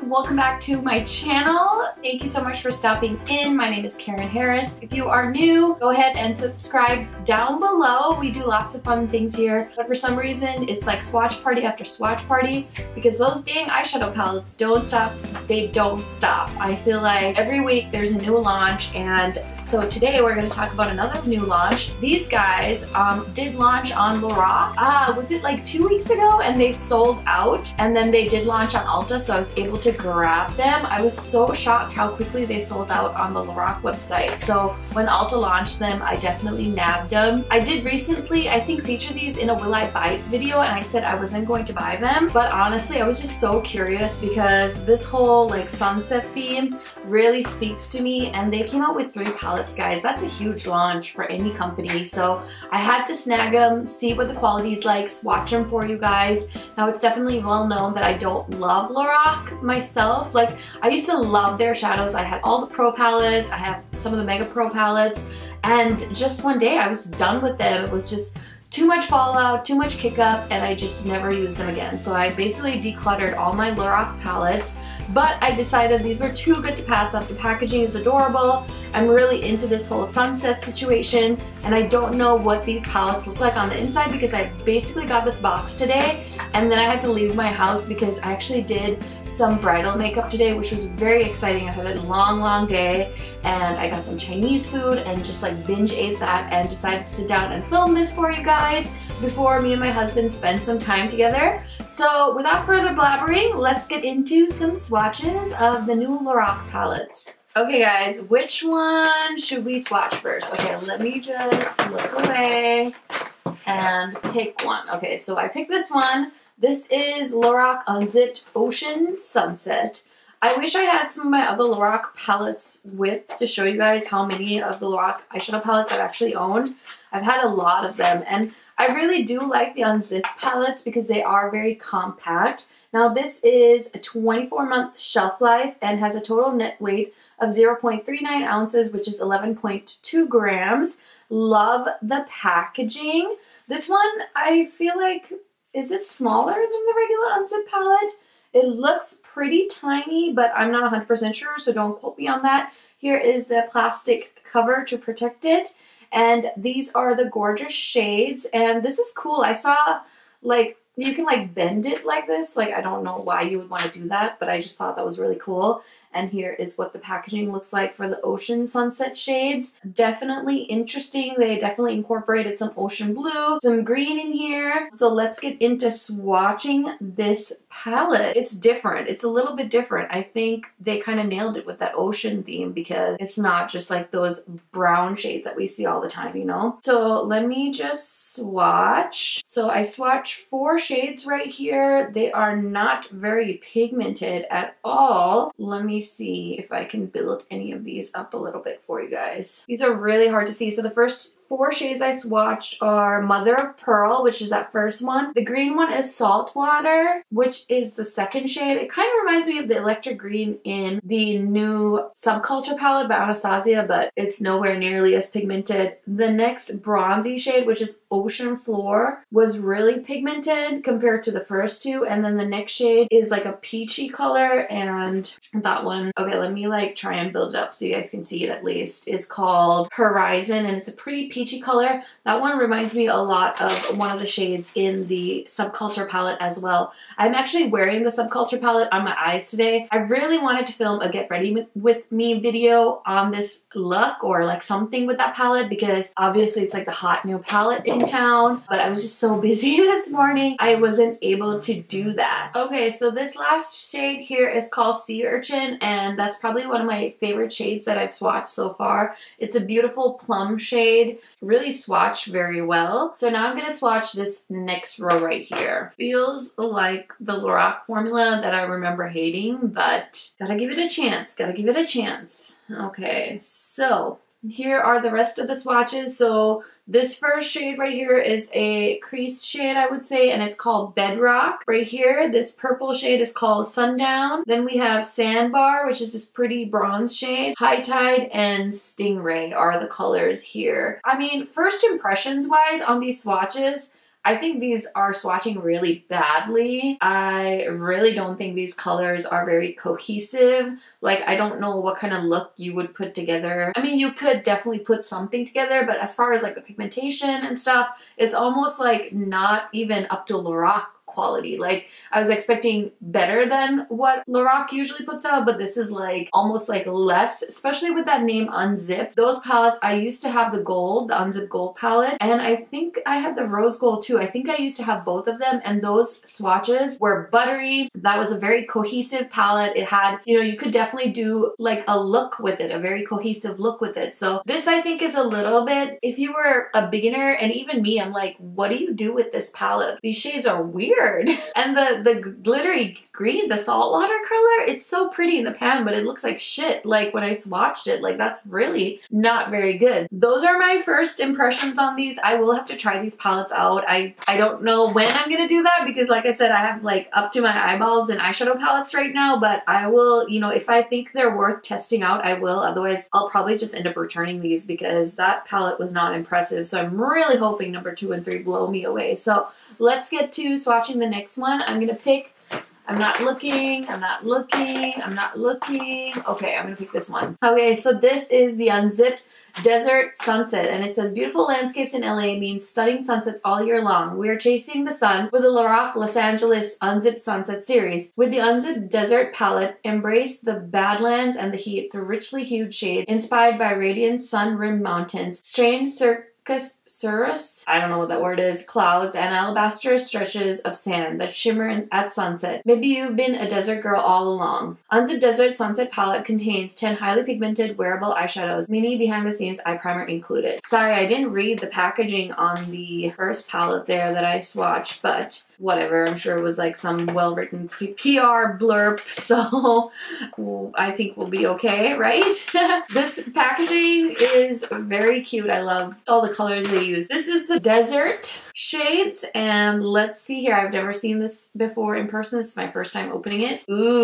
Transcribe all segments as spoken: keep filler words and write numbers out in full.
welcome back to my channel. Thank you so much for stopping in. My name is Karen Harris. If you are new, go ahead and subscribe down below. We do lots of fun things here, but for some reason it's like swatch party after swatch party because those dang eyeshadow palettes don't stop. They don't stop. I feel like every week there's a new launch, and so today we're going to talk about another new launch. These guys um, did launch on LORAC. Ah, was it like two weeks ago? And they sold out, and then they did launch on Ulta, so I was able to grab them. I was so shocked how quickly they sold out on the LORAC website. So when Ulta launched them, I definitely nabbed them. I did recently, I think, feature these in a Will I Buy It video, and I said I wasn't going to buy them, but honestly I was just so curious because this whole like sunset theme really speaks to me, and they came out with three palettes, guys. That's a huge launch for any company, so I had to snag them, see what the quality is like, swatch them for you guys. Now it's definitely well known that I don't love LORAC myself. Like, I used to love their shadows. I had all the pro palettes, I have some of the Mega Pro palettes, and just one day I was done with them. It was just too much fallout, too much kick up, and I just never used them again. So I basically decluttered all my LORAC palettes, but I decided these were too good to pass up. The packaging is adorable. I'm really into this whole sunset situation, and I don't know what these palettes look like on the inside because I basically got this box today, and then I had to leave my house because I actually did some bridal makeup today, which was very exciting. I had a long, long day, and I got some Chinese food and just like binge ate that and decided to sit down and film this for you guys before me and my husband spend some time together. So without further blabbering, let's get into some swatches of the new LORAC palettes. Okay guys, which one should we swatch first? Okay, let me just look away and pick one. Okay, so I picked this one. This is LORAC Unzipped Ocean Sunset. I wish I had some of my other LORAC palettes with to show you guys how many of the LORAC eyeshadow palettes I've actually owned. I've had a lot of them, and I really do like the Unzipped palettes because they are very compact. Now this is a twenty-four month shelf life and has a total net weight of zero point three nine ounces, which is eleven point two grams. Love the packaging. This one, I feel like, is it smaller than the regular Unzipped palette? It looks pretty tiny, but I'm not one hundred percent sure, so don't quote me on that. Here is the plastic cover to protect it, and these are the gorgeous shades, and this is cool. I saw, like, you can like bend it like this. Like, I don't know why you would want to do that, but I just thought that was really cool. And here is what the packaging looks like for the Ocean Sunset shades. Definitely interesting. They definitely incorporated some ocean blue, some green in here. So let's get into swatching this palette. It's different. It's a little bit different. I think they kind of nailed it with that ocean theme because it's not just like those brown shades that we see all the time, you know? So let me just swatch. So I swatched four shades right here. They are not very pigmented at all. Let me see if I can build any of these up a little bit for you guys. These are really hard to see. So the first four shades I swatched are Mother of Pearl, which is that first one. The green one is Saltwater, which is the second shade. It kind of reminds me of the electric green in the new Subculture palette by Anastasia, but it's nowhere nearly as pigmented. The next bronzy shade, which is Ocean Floor, was really pigmented compared to the first two. And then the next shade is like a peachy color, and that one, okay, let me like try and build it up so you guys can see it at least, is called Horizon, and it's a pretty peachy color. That one reminds me a lot of one of the shades in the Subculture palette as well. I'm actually wearing the Subculture palette on my eyes today. I really wanted to film a get ready with, with me video on this look or like something with that palette because obviously it's like the hot new palette in town, but I was just so busy this morning I wasn't able to do that. Okay, so this last shade here is called Sea Urchin, and that's probably one of my favorite shades that I've swatched so far. It's a beautiful plum shade. Really swatch very well. So now I'm going to swatch this next row right here. Feels like the LORAC formula that I remember hating, but gotta give it a chance. Gotta give it a chance. Okay, so here are the rest of the swatches. So this first shade right here is a crease shade, I would say, and it's called Bedrock. Right here, this purple shade is called Sundown. Then we have Sandbar, which is this pretty bronze shade. High Tide and Stingray are the colors here. I mean, first impressions wise on these swatches, I think these are swatching really badly. I really don't think these colors are very cohesive. Like, I don't know what kind of look you would put together. I mean, you could definitely put something together, but as far as like the pigmentation and stuff, it's almost like not even up to LORAC quality. Like, I was expecting better than what LORAC usually puts out, but this is like almost like less, especially with that name Unzipped. Those palettes, I used to have the gold, the Unzipped gold palette, and I think I had the rose gold too. I think I used to have both of them, and those swatches were buttery. That was a very cohesive palette. It had, you know, you could definitely do like a look with it, a very cohesive look with it. So this, I think, is a little bit, if you were a beginner, and even me, I'm like, what do you do with this palette? These shades are weird. And the, the glittery green, the saltwater color, it's so pretty in the pan, but it looks like shit. Like when I swatched it, like that's really not very good. Those are my first impressions on these. I will have to try these palettes out. I, I don't know when I'm gonna do that because like I said, I have like up to my eyeballs in eyeshadow palettes right now, but I will, you know, if I think they're worth testing out, I will. Otherwise, I'll probably just end up returning these because that palette was not impressive. So I'm really hoping number two and three blow me away. So let's get to swatching the next one. I'm gonna pick, I'm not looking, I'm not looking, I'm not looking. Okay, I'm gonna pick this one. Okay, so this is the Unzipped Desert Sunset, and it says beautiful landscapes in L A means stunning sunsets all year long. We are chasing the sun with the LORAC Los Angeles Unzipped Sunset series. With the Unzipped Desert palette, embrace the badlands and the heat through richly hued shades inspired by radiant sun-rimmed mountains, strange circus cirrus, I don't know what that word is, clouds, and alabaster stretches of sand that shimmer at sunset. Maybe you've been a desert girl all along. Unzipped Desert Sunset palette contains ten highly pigmented wearable eyeshadows, mini behind the scenes eye primer included. Sorry, I didn't read the packaging on the first palette there that I swatched, but whatever. I'm sure it was like some well-written P R blurb, so I think we'll be okay, right? This packaging is very cute. I love all the colors they use. This is the Desert shades, and let's see here. I've never seen this before in person. This is my first time opening it.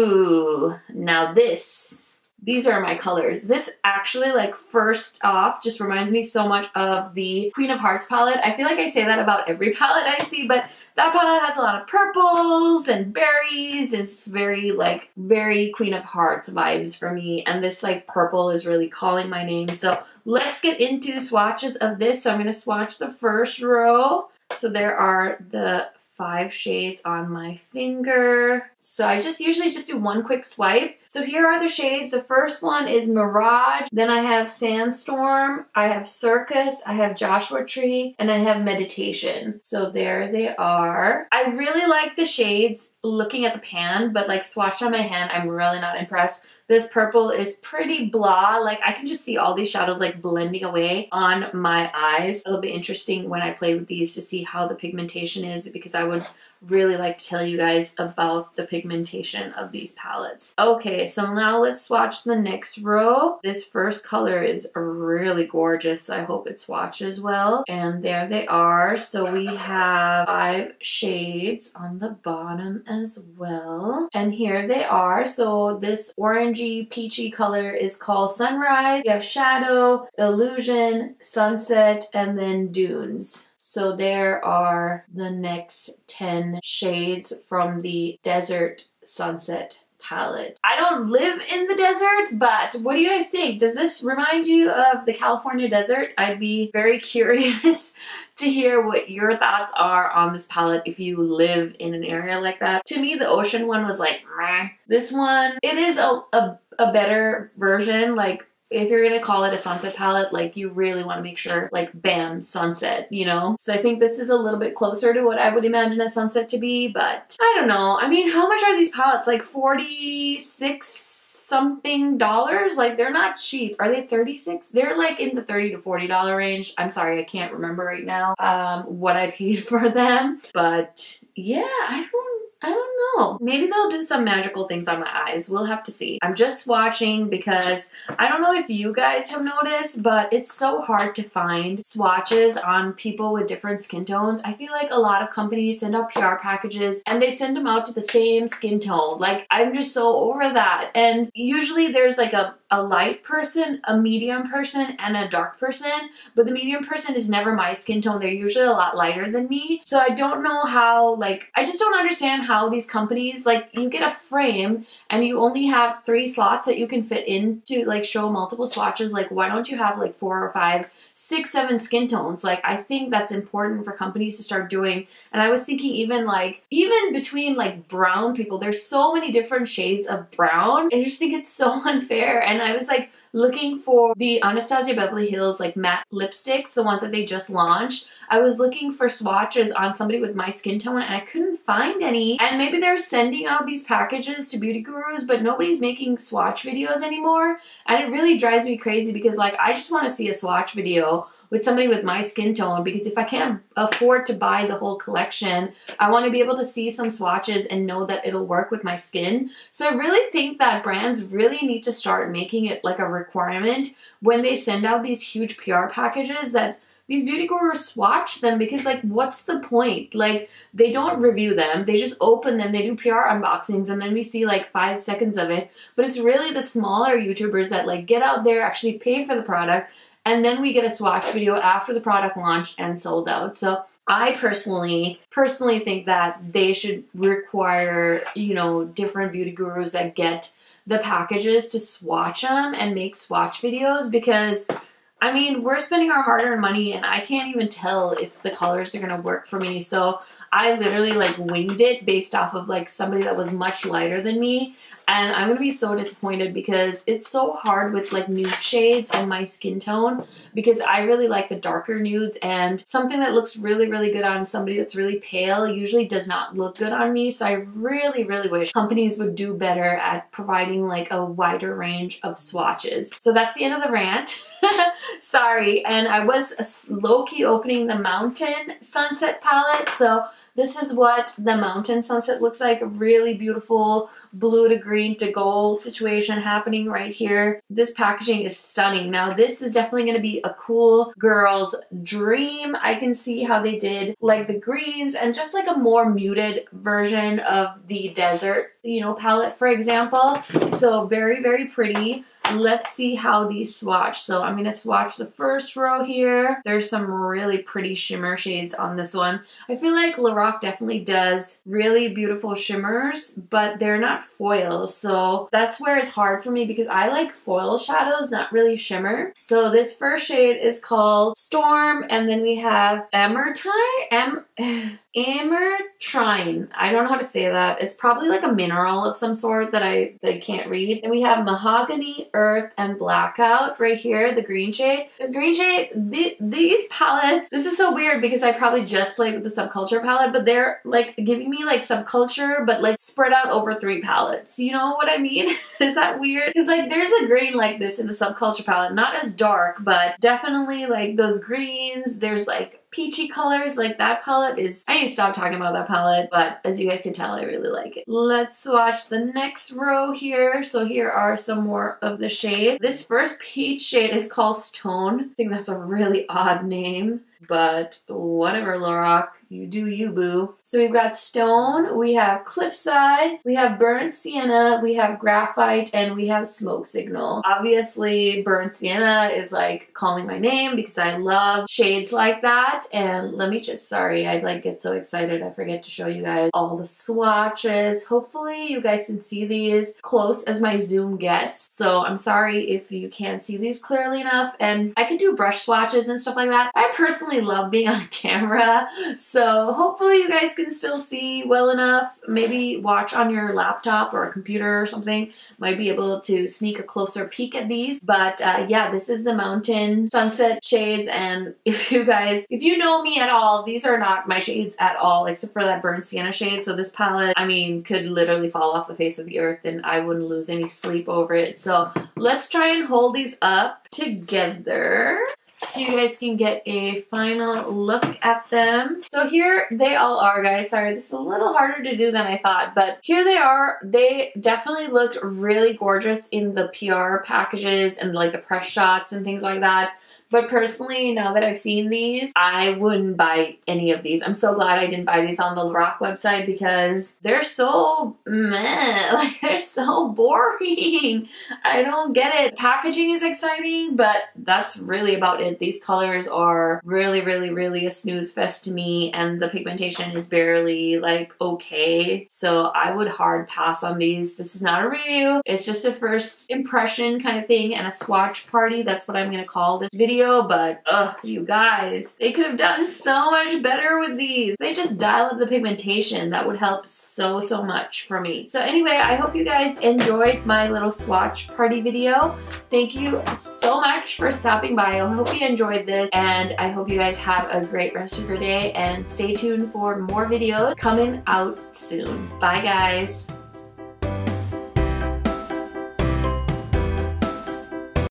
Ooh, now this. These are my colors. This actually, like, first off, just reminds me so much of the Queen of Hearts palette. I feel like I say that about every palette I see, but that palette has a lot of purples and berries. It's very, like, very Queen of Hearts vibes for me. And this, like, purple is really calling my name. So let's get into swatches of this. So I'm going to swatch the first row. So there are the five shades on my finger. So I just usually just do one quick swipe. So here are the shades. The first one is Mirage. Then I have Sandstorm. I have Circus. I have Joshua Tree. And I have Meditation. So there they are. I really like the shades looking at the pan, but like swatched on my hand, I'm really not impressed. This purple is pretty blah. Like I can just see all these shadows like blending away on my eyes. It'll be interesting when I play with these to see how the pigmentation is, because I would really like to tell you guys about the pigmentation of these palettes. Okay, so now let's swatch the next row. This first color is really gorgeous, so I hope it swatches well. And there they are. So we have five shades on the bottom as well. And here they are. So this orangey peachy color is called Sunrise. You have Shadow, Illusion, Sunset, and then Dunes. So there are the next ten shades from the Desert Sunset palette. I don't live in the desert, but what do you guys think? Does this remind you of the California desert? I'd be very curious to hear what your thoughts are on this palette if you live in an area like that. To me, the ocean one was like, meh. This one, it is a, a, a better version. Like, if you're gonna call it a sunset palette, like you really want to make sure, like, bam, sunset, you know? So I think this is a little bit closer to what I would imagine a sunset to be, but I don't know. I mean, how much are these palettes? Like forty-six something dollars? Like, they're not cheap. Are they thirty-six? They're like in the thirty to forty dollar range. I'm sorry, I can't remember right now um, what I paid for them, but yeah, I don't I don't don't know. Maybe they'll do some magical things on my eyes. We'll have to see. I'm just swatching because I don't know if you guys have noticed, but it's so hard to find swatches on people with different skin tones. I feel like a lot of companies send out P R packages and they send them out to the same skin tone. Like, I'm just so over that. And usually there's like a, a light person, a medium person, and a dark person, but the medium person is never my skin tone. They're usually a lot lighter than me. So I don't know how, like, I just don't understand how these companies, like, you get a frame and you only have three slots that you can fit in to like show multiple swatches. Like, why don't you have like four or five, six, seven skin tones? Like, I think that's important for companies to start doing. And I was thinking even like, even between like brown people, there's so many different shades of brown. I just think it's so unfair. And I was like looking for the Anastasia Beverly Hills like matte lipsticks, the ones that they just launched. I was looking for swatches on somebody with my skin tone and I couldn't find any. And maybe they're sending out these packages to beauty gurus, but nobody's making swatch videos anymore. And it really drives me crazy because like, I just want to see a swatch video with somebody with my skin tone, because if I can't afford to buy the whole collection, I want to be able to see some swatches and know that it'll work with my skin. So I really think that brands really need to start making it like a requirement when they send out these huge P R packages that these beauty gurus swatch them, because like, what's the point? Like, they don't review them. They just open them. They do P R unboxings and then we see like five seconds of it. But it's really the smaller YouTubers that like get out there, actually pay for the product, and then we get a swatch video after the product launched and sold out. So I personally, personally think that they should require, you know, different beauty gurus that get the packages to swatch them and make swatch videos, because I mean, we're spending our hard-earned money and I can't even tell if the colors are gonna work for me. So I literally like winged it based off of like somebody that was much lighter than me. And I'm gonna be so disappointed because it's so hard with like nude shades and my skin tone, because I really like the darker nudes, and something that looks really, really good on somebody that's really pale usually does not look good on me. So I really, really wish companies would do better at providing like a wider range of swatches. So that's the end of the rant. Sorry. And I was low-key opening the Mountain Sunset palette. So this is what the Mountain Sunset looks like. A really beautiful blue to green to gold situation happening right here. This packaging is stunning. Now this is definitely going to be a cool girl's dream. I can see how they did like the greens and just like a more muted version of the desert, you know, palette, for example. So very, very pretty. Let's see how these swatch. So I'm going to swatch the first row here. There's some really pretty shimmer shades on this one. I feel like LORAC definitely does really beautiful shimmers, but they're not foils. So that's where it's hard for me, because I like foil shadows, not really shimmer. So this first shade is called Storm, and then we have Amertine. Am Amertrine. I don't know how to say that. It's probably like a mineral of some sort that I, that I can't read. And we have Mahogany, Earth, and Blackout right here, the green shade. This green shade, the, these palettes, this is so weird because I probably just played with the Subculture palette, but they're like giving me like Subculture, but like spread out over three palettes. You know what I mean? Is that weird? Because like there's a green like this in the Subculture palette, not as dark, but definitely like those greens. There's like peachy colors. Like that palette is, I need to stop talking about that palette, but as you guys can tell, I really like it. Let's swatch the next row here. So here are some more of the shade. This first peach shade is called Stone. I think that's a really odd name, but whatever, LORAC. You do you, boo. So we've got Stone, we have Cliffside, we have Burnt Sienna, we have Graphite, and we have Smoke Signal. Obviously, Burnt Sienna is like calling my name because I love shades like that. And let me just, sorry, I like get so excited I forget to show you guys all the swatches. Hopefully you guys can see these close as my zoom gets. So I'm sorry if you can't see these clearly enough. And I could do brush swatches and stuff like that. I personally love being on camera, so So hopefully you guys can still see well enough. Maybe watch on your laptop or a computer or something. Might be able to sneak a closer peek at these. But uh, yeah, this is the Mountain Sunset shades. And if you guys, if you know me at all, these are not my shades at all, except for that Burnt Sienna shade. So this palette, I mean, could literally fall off the face of the earth and I wouldn't lose any sleep over it. So let's try and hold these up together. so you guys can get a final look at them. So here they all are, guys. Sorry, this is a little harder to do than I thought, but here they are. They definitely looked really gorgeous in the P R packages and like the press shots and things like that. But personally, now that I've seen these, I wouldn't buy any of these. I'm so glad I didn't buy these on the LORAC website because they're so meh. Like, they're so boring. I don't get it. Packaging is exciting, but that's really about it. These colors are really, really, really a snooze fest to me, and the pigmentation is barely like okay. So I would hard pass on these. This is not a review. It's just a first impression kind of thing and a swatch party. That's what I'm gonna call this video. But ugh, you guys, they could have done so much better with these. They just dial up the pigmentation. That would help so, so much for me. So anyway, I hope you guys enjoyed my little swatch party video. Thank you so much for stopping by. I hope you enjoyed this, and I hope you guys have a great rest of your day, and stay tuned for more videos coming out soon. Bye, guys.